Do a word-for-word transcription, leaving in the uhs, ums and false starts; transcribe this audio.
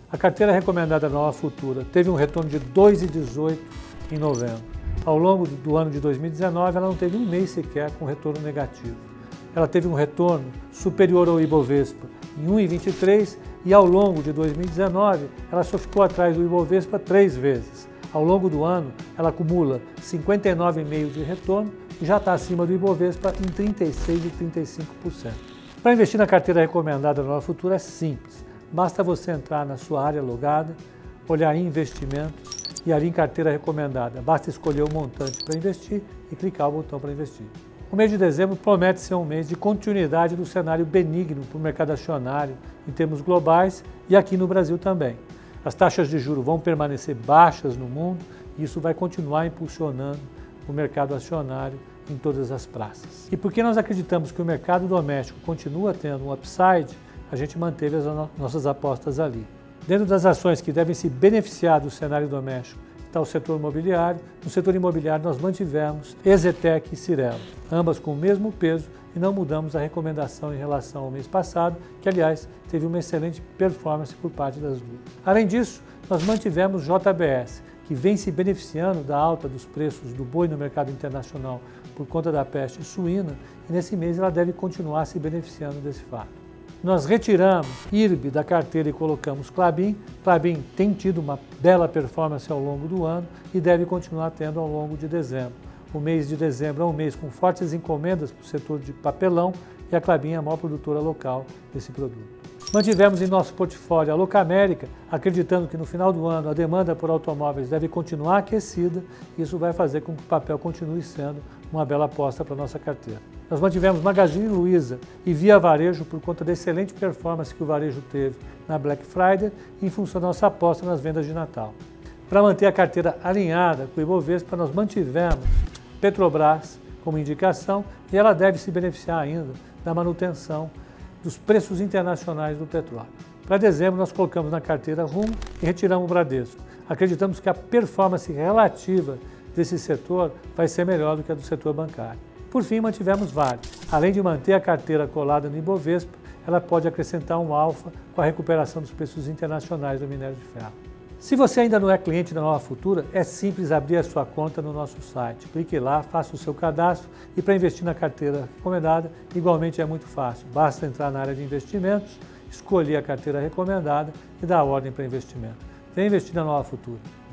A carteira recomendada Nova Futura teve um retorno de dois vírgula dezoito por cento em novembro. Ao longo do ano de dois mil e dezenove, ela não teve um mês sequer com retorno negativo. Ela teve um retorno superior ao Ibovespa em um vírgula vinte e três por cento e ao longo de dois mil e dezenove, ela só ficou atrás do Ibovespa três vezes. Ao longo do ano, ela acumula cinquenta e nove vírgula cinco por cento de retorno e já está acima do Ibovespa em trinta e seis vírgula trinta e cinco por cento. Para investir na carteira recomendada Nova Futura é simples. Basta você entrar na sua área logada, olhar em investimentos e ali em carteira recomendada. Basta escolher o montante para investir e clicar o botão para investir. O mês de dezembro promete ser um mês de continuidade do cenário benigno para o mercado acionário em termos globais e aqui no Brasil também. As taxas de juros vão permanecer baixas no mundo e isso vai continuar impulsionando o mercado acionário em todas as praças. E porque nós acreditamos que o mercado doméstico continua tendo um upside, a gente manteve as nossas apostas ali. Dentro das ações que devem se beneficiar do cenário doméstico está o setor imobiliário. No setor imobiliário nós mantivemos Exetec e Cyrela, ambas com o mesmo peso e não mudamos a recomendação em relação ao mês passado, que aliás teve uma excelente performance por parte das duas. Além disso, nós mantivemos J B S, que vem se beneficiando da alta dos preços do boi no mercado internacional por conta da peste suína e nesse mês ela deve continuar se beneficiando desse fato. Nós retiramos I R B da carteira e colocamos Klabin. Klabin tem tido uma bela performance ao longo do ano e deve continuar tendo ao longo de dezembro. O mês de dezembro é um mês com fortes encomendas para o setor de papelão e a Klabin é a maior produtora local desse produto. Mantivemos em nosso portfólio a Locamérica, acreditando que no final do ano a demanda por automóveis deve continuar aquecida e isso vai fazer com que o papel continue sendo uma bela aposta para a nossa carteira. Nós mantivemos Magazine Luiza e Via Varejo por conta da excelente performance que o varejo teve na Black Friday e em função da nossa aposta nas vendas de Natal. Para manter a carteira alinhada com o Ibovespa, nós mantivemos Petrobras como indicação e ela deve se beneficiar ainda da manutenção dos preços internacionais do petróleo. Para dezembro, nós colocamos na carteira Rumo e retiramos o Bradesco. Acreditamos que a performance relativa desse setor vai ser melhor do que a do setor bancário. Por fim, mantivemos Vale. Além de manter a carteira colada no Ibovespa, ela pode acrescentar um alfa com a recuperação dos preços internacionais do minério de ferro. Se você ainda não é cliente da Nova Futura, é simples abrir a sua conta no nosso site. Clique lá, faça o seu cadastro e para investir na carteira recomendada, igualmente é muito fácil. Basta entrar na área de investimentos, escolher a carteira recomendada e dar a ordem para investimento. Venha investir na Nova Futura.